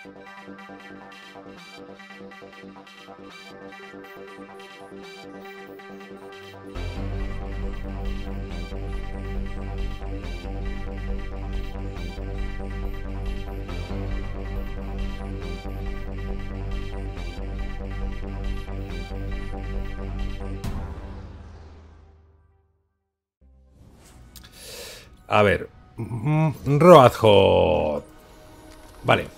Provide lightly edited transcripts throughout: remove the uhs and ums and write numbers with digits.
A ver. Roadhog. Vale.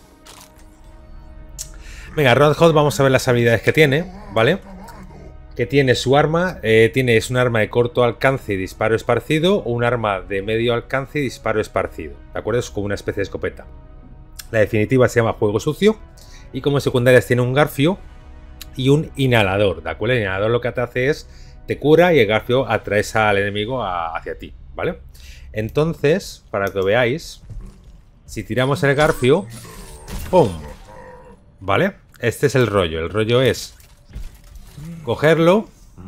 Venga, Roadhog, vamos a ver las habilidades que tiene, ¿vale? Que tiene su arma. Es un arma de corto alcance y disparo esparcido. O un arma de medio alcance y disparo esparcido. ¿De acuerdo? Es como una especie de escopeta. La definitiva se llama Fuego Sucio. Y como secundarias tiene un garfio y un inhalador, ¿de acuerdo? El inhalador lo que te hace es te cura y el garfio atrae al enemigo hacia ti, ¿vale? Entonces, para que lo veáis, si tiramos el garfio, ¡pum! ¿Vale? Este es el rollo. El rollo es cogerlo,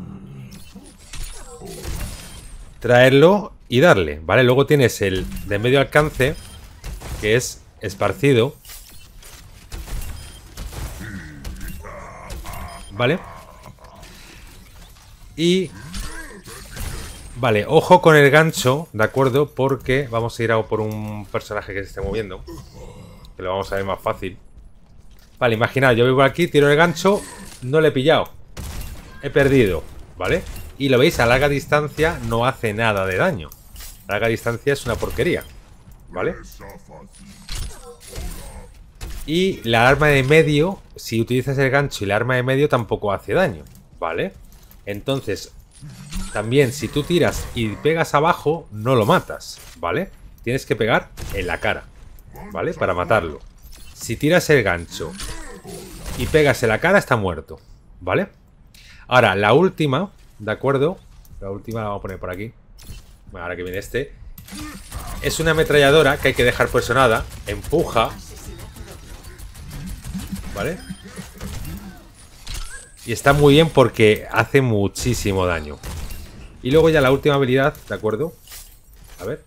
traerlo y darle, ¿vale? Luego tienes el de medio alcance, que es esparcido, ¿vale? Y... Vale, ojo con el gancho, ¿de acuerdo? Porque vamos a ir a por un personaje que se esté moviendo, que lo vamos a ver más fácil. Vale, imaginad, yo vivo aquí, tiro el gancho, no le he pillado. He perdido, ¿vale? Y lo veis, a larga distancia no hace nada de daño. A larga distancia es una porquería, ¿vale? Y la arma de medio, si utilizas el gancho y la arma de medio tampoco hace daño, ¿vale? Entonces... También, si tú tiras y pegas abajo, no lo matas, ¿vale? Tienes que pegar en la cara, ¿vale? Para matarlo. Si tiras el gancho y pegas en la cara, está muerto, ¿vale? Ahora, la última, ¿de acuerdo? La última la vamos a poner por aquí. Bueno, ahora que viene este. Es una ametralladora que hay que dejar presionada. Empuja, ¿vale? Y está muy bien porque hace muchísimo daño. Y luego ya la última habilidad, ¿de acuerdo? A ver.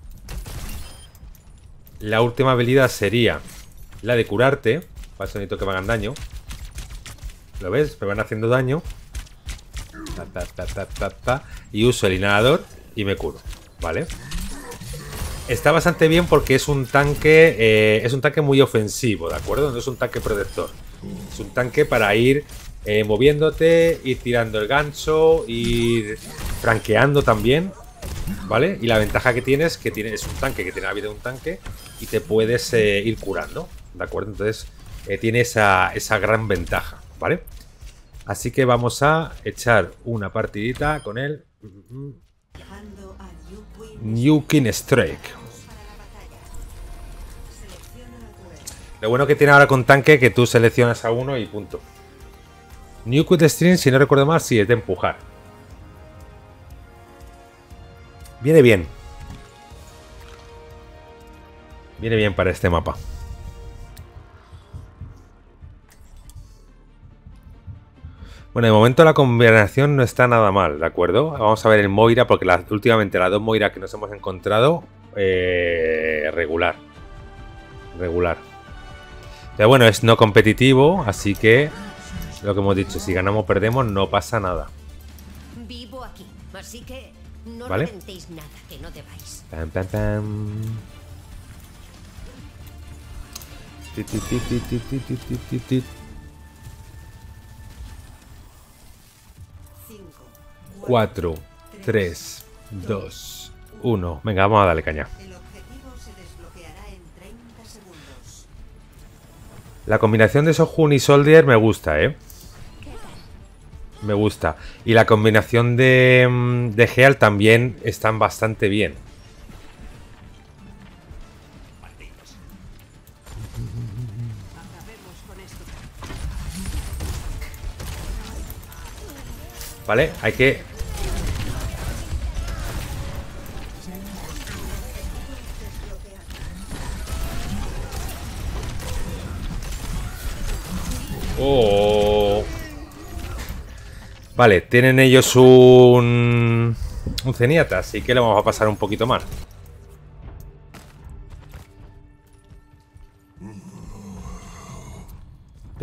La última habilidad sería la de curarte. Para eso necesito que me hagan daño. ¿Lo ves? Me van haciendo daño. Y uso el inhalador y me curo, ¿vale? Está bastante bien porque es un tanque muy ofensivo, ¿de acuerdo? No es un tanque protector. Es un tanque para ir moviéndote, ir tirando el gancho, ir franqueando también, ¿vale? Y la ventaja que tienes es que es un tanque que tiene la vida de un tanque y te puedes ir curando, ¿de acuerdo? Entonces tiene esa gran ventaja, ¿vale? Así que vamos a echar una partidita con el Newkin Strike. Lo bueno que tiene ahora con tanque que tú seleccionas a uno y punto. New Quick Stream, si no recuerdo mal, sí, es de empujar. Viene bien. Viene bien para este mapa. Bueno, de momento la combinación no está nada mal, ¿de acuerdo? Vamos a ver el Moira, porque últimamente las dos Moira que nos hemos encontrado, regular. Regular. Pero bueno, es no competitivo, así que... Lo que hemos dicho, si ganamos o perdemos, no pasa nada. Vivo aquí, así que no ¿vale? reventéis nada que no debáis. Pam, pam, pam. 4, 3, 2, 1. Venga, vamos a darle caña. La combinación de Sohun y Soldier me gusta, ¿eh? Me gusta. Y la combinación de Heal también están bastante bien. Vale, hay que... Oh. Vale, tienen ellos un Zenyatta, así que lo vamos a pasar un poquito mal.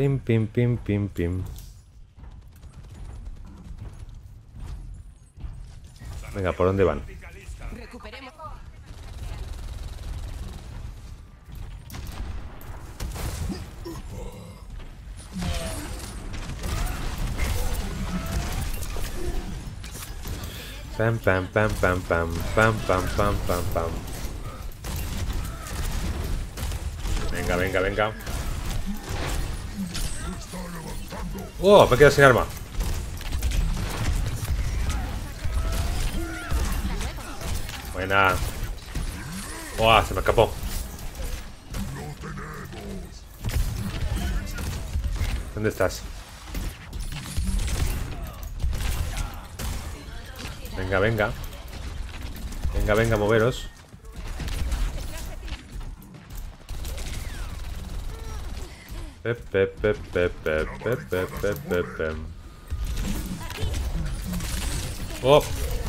Pim, pim, pim, pim, pim. Venga, ¿por dónde van? Recuperemos. Pam, pam, pam, pam, pam, pam, pam, pam, pam, pam. Venga, venga, venga. ¡Oh! Me he quedado sin arma. Buena. ¡Oh! Se me escapó. ¿Dónde estás? Venga, venga. Venga, venga, moveros. Oh.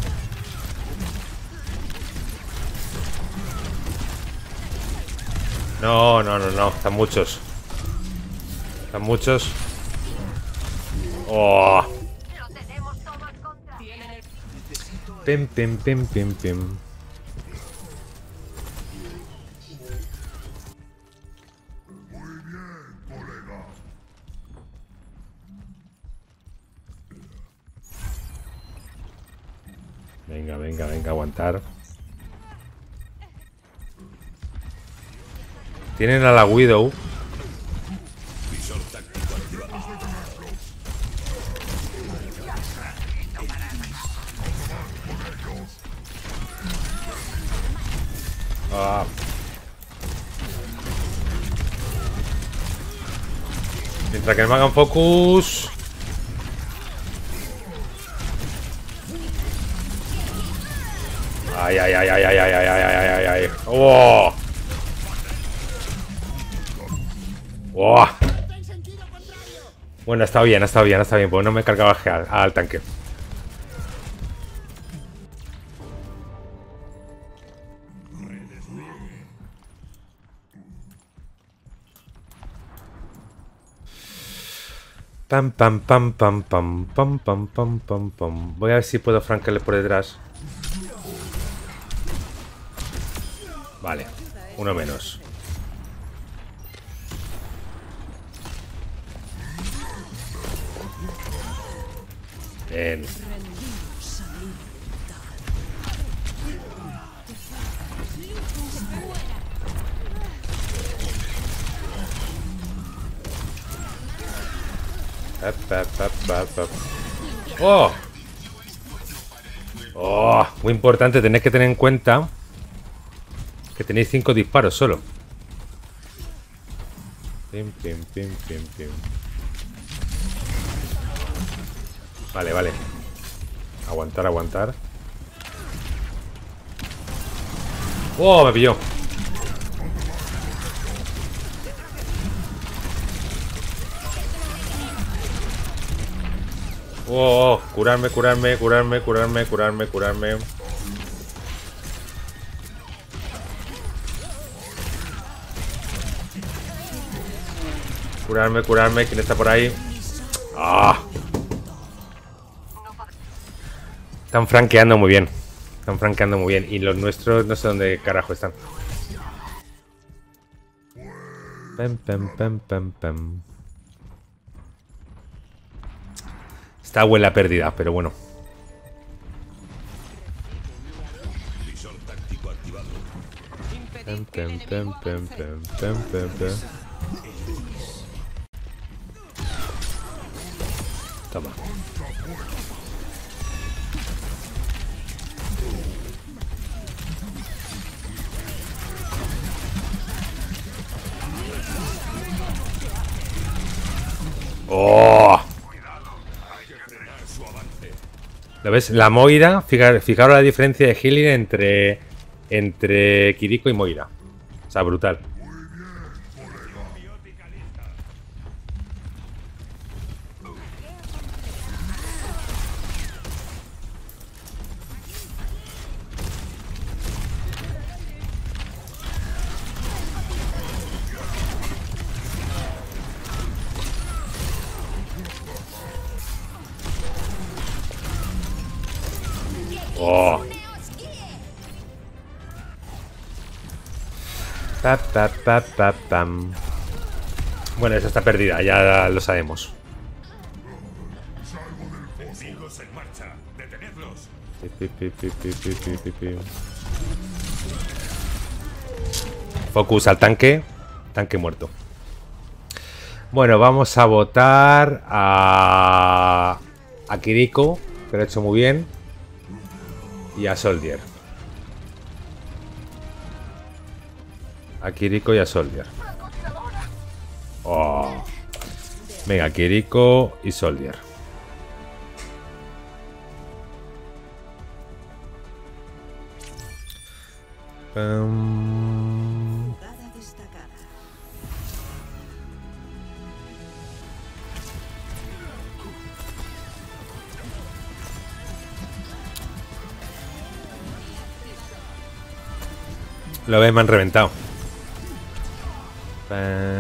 No, no, no, no. Están muchos. Están muchos. Oh. Pim, pim, pim, pim, pim. Venga, venga, venga, aguantar. Tienen a la Widow. Ah. Mientras que no me hagan focus. Ay, ay, ay, ay, ay, ay, ay, ay, ay, ay. ¡Oh! ¡Oh! Bueno, está bien, está bien, está bien. Pues no me cargaba al tanque. Pam, pam, pam, pam, pam, pam, pam, pam, pam, pam. Voy a ver si puedo francarle por detrás. Vale, uno menos. Bien. ¡Oh! ¡Oh! Muy importante, tenéis que tener en cuenta que tenéis 5 disparos solo. Pim, pim, pim, pim, pim. Vale, vale. Aguantar, aguantar. ¡Oh! Me pilló. Oh, oh, curarme, curarme, curarme, curarme, curarme, curarme. Curarme, curarme. ¿Quién está por ahí? ¡Ah! Están franqueando muy bien. Están franqueando muy bien. Y los nuestros no sé dónde carajo están. Pem, pem, pem, pem, pem. Está buena pérdida, pero bueno. Pem, pem, pem, pem, pem, pem, pem, pem. Toma. ¡Oh! ¿Lo ves? La Moira, fijaros la diferencia de healing entre Kiriko y Moira. O sea, brutal. Oh. Pa, pa, pa, pa, pam. Bueno, esa está perdida, ya lo sabemos. Enemigos en marcha. Detenedlos. Focus al tanque. Tanque muerto. Bueno, vamos a votar a Kiriko, que lo ha hecho muy bien. Y a Soldier. A Kiriko y a Soldier. Oh. Venga, Kiriko y Soldier. Lo ves, me han reventado.